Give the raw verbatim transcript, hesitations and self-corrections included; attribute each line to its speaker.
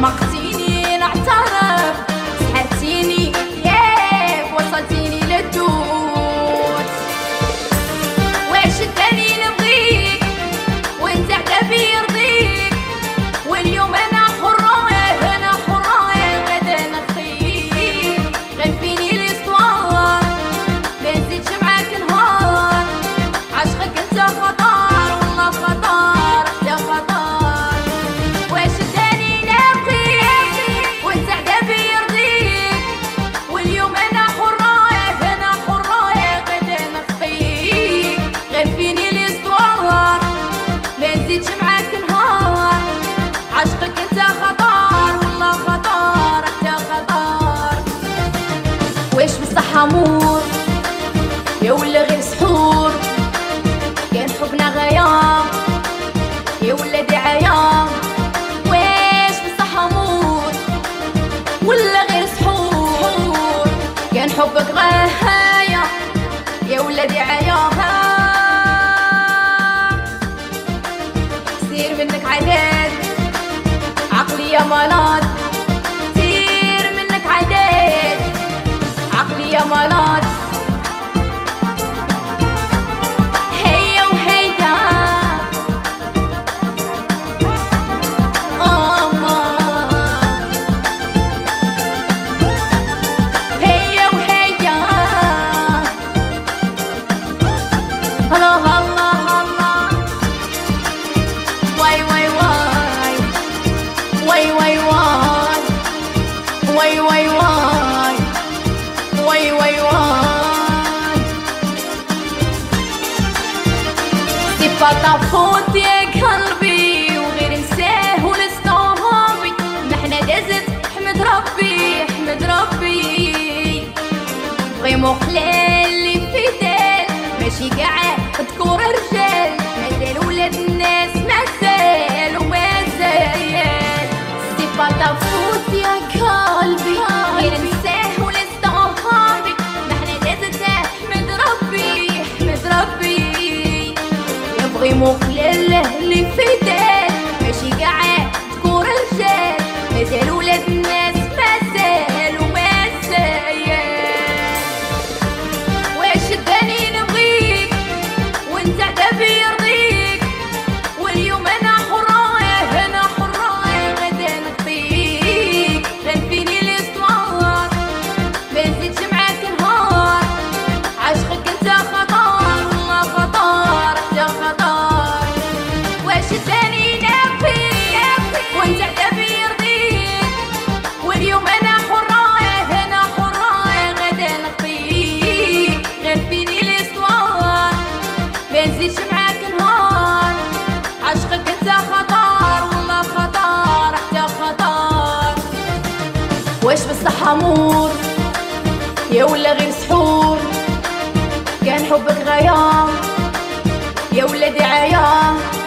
Speaker 1: عمقتيني نعترف، سحرتيني ياك وصلتيني للدود. واش الثاني نبغيك وانت عتابي يرضيك، واليوم انا حرة انا حرة غدا نخيك. غنفيني ليستوار ما نزيدش معاك نهار، عشقك انت خطر والله خطر يا خطر. واش الثاني نبغيك وانت عتابي يرضيك، واليوم انا حرة انا حرة غدا نخيك. غنفيني ليستوار ما نزيدش معاك نهار، عشقك انت خطر والله خطر يا خطر. واش بصح امور يا ولا غير سحور، كان حبنا غاية يا ولا دعاية. واش بصح امور ولا غير سحور، كان حبك غاية يا ولا دعاية. سير منك عداد عقلي يا مرض، سير منك عداد عقلي يا مرض. هيا وهيدا هيا وهيدا الله الله الله. واي واي واي واي واي واي واي واي واي واي واي واي. سي با تا فوت يا قلبي وغير نساه ولستوبي، ما حنا دازت احمد ربي احمد ربي. فريمون خلال لي فيدال ماشي كاع تذكر رجال، مازال ولاد الناس مازال ومازال. سي با تا فوت يا قلبي غير نساه ولستوبي، ما حنا دازت احمد ربي احمد ربي. يا فريمون خلال لي فيدال ماشي كاع تذكر رجال، مازال ولاد الناس مازال ومازال. واش الثاني نبغيك وانت عتابي يرضيك، واليوم انا حرة انا حرة غدا نخطيك. غنفيني ليستوار ما نزيدش معاك نهار، عشقك انت خطر والله خطر يا خطر. واش الثاني نبغيك وانت عتابي يرضيك، واليوم انا حرة انا حرة غدا نخطيك. غنفيني ليستوار ما نزيدش معاك نهار، عشقك انت خطر والله خطر يا خطر. واش بصح امور يا ولا غير سحور، كان حبك غاية يا ولا دعاية.